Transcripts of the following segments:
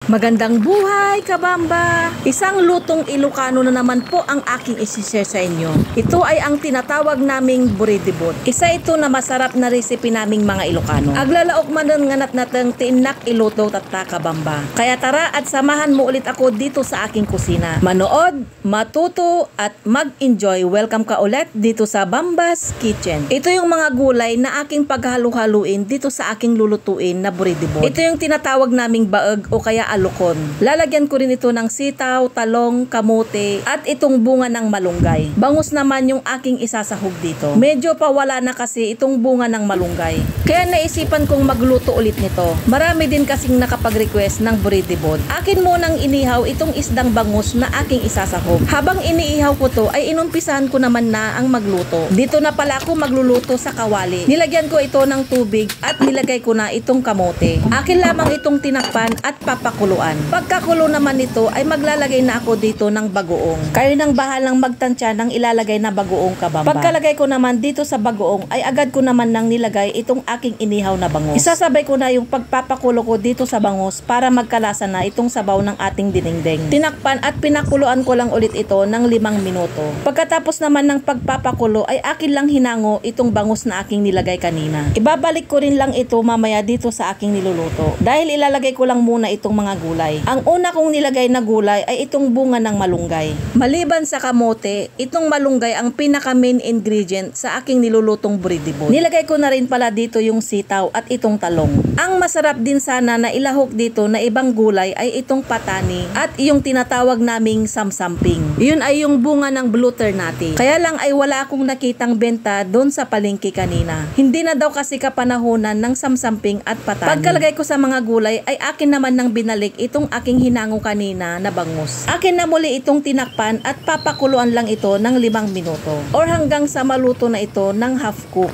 Magandang buhay, kabamba! Isang lutong Ilocano na naman po ang aking isishare sa inyo. Ito ay ang tinatawag naming buridibot. Isa ito na masarap na recipe naming mga Ilocano. Aglalaok man ng nganat natang tinak iluto tatta, kabamba. Kaya tara at samahan mo ulit ako dito sa aking kusina. Manood, matuto at mag-enjoy. Welcome ka ulit dito sa Bamba's Kitchen. Ito yung mga gulay na aking paghalu-haluin dito sa aking lulutuin na buridibot. Ito yung tinatawag naming baeg o kaya alukon. Lalagyan ko rin ito ng sitaw, talong, kamote at itong bunga ng malunggay. Bangus naman yung aking isasahog dito. Medyo pawala na kasi itong bunga ng malunggay. Kaya naisipan kong magluto ulit nito. Marami din kasing nakapag-request ng buridibot. Akin munang inihaw itong isdang bangus na aking isasahog. Habang iniihaw ko to ay inumpisahan ko naman na ang magluto. Dito na pala ako magluluto sa kawali. Nilagyan ko ito ng tubig at nilagay ko na itong kamote. Akin lamang itong tinakpan at papakuluan. Pagkakulo naman nito ay maglalagay na ako dito ng bagoong. Kayo nang bahalang magtansya ng ilalagay na bagoong, kabamba. Pagkalagay ko naman dito sa bagoong ay agad ko naman nang nilagay itong aking inihaw na bangus. Isasabay ko na yung pagpapakulo ko dito sa bangus para magkalasa na itong sabaw ng ating dinengdeng. Tinakpan at pinakuluan ko lang ulit ito ng 5 minuto. Pagkatapos naman ng pagpapakulo ay akin lang hinango itong bangus na aking nilagay kanina. Ibabalik ko rin lang ito mamaya dito sa aking niluluto. Dahil ilalagay ko lang muna itong mga gulay. Ang una kong nilagay na gulay ay itong bunga ng malunggay. Maliban sa kamote, itong malunggay ang pinaka main ingredient sa aking nilulutong buridibot. Nilagay ko na rin pala dito yung sitaw at itong talong. Ang masarap din sana na ilahok dito na ibang gulay ay itong patani at yung tinatawag naming samsamping. Yun ay yung bunga ng butternut. Kaya lang ay wala akong nakitang benta doon sa palengke kanina. Hindi na daw kasi kapanahonan ng samsamping at patani. Pagkalagay ko sa mga gulay ay akin naman nang binalik itong aking hinango kanina na bangus. Akin na muli itong tinakpan at papakuluan lang ito ng 5 minuto or hanggang sa maluto na ito ng half cook.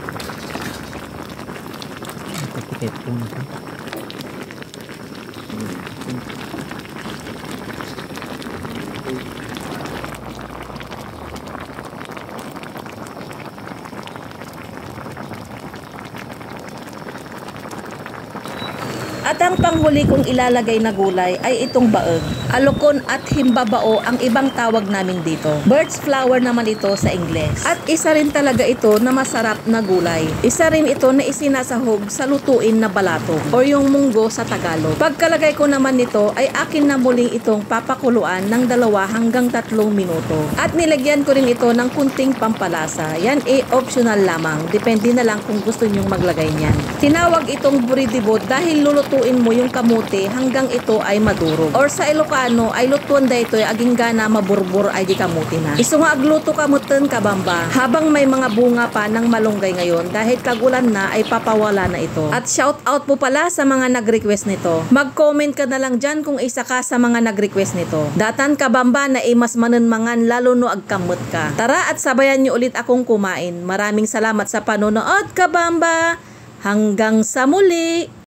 At ang panghuli kong ilalagay na gulay ay itong baeg, alukon at himbabao ang ibang tawag namin dito. Bird's flower naman ito sa Ingles. At isa rin talaga ito na masarap na gulay. Isa rin ito na isinasahog sa lutuin na balatong o yung munggo sa Tagalog. Pagkalagay ko naman nito ay akin na muling itong papakuluan ng 2 hanggang 3 minuto. At nilagyan ko rin ito ng kunting pampalasa. Yan optional lamang. Depende na lang kung gusto nyong maglagay niyan. Tinawag itong buridibot dahil lulutuin mo yung kamote hanggang ito ay madurog. Or sa Ilocano ay lutuan da ito aging gana maburbur ay di kamote na. Iso nga agluto kamutan, kabamba. Habang may mga bunga pa ng malunggay ngayon dahil kagulan na ay papawala na ito. At shout out po pala sa mga nag-request nito. Mag-comment ka na lang dyan kung isa ka sa mga nag-request nito. Datan, kabamba, na mas mananmangan lalo no agkamot ka. Tara at sabayan nyo ulit akong kumain. Maraming salamat sa panonood, kabamba. Hanggang sa muli!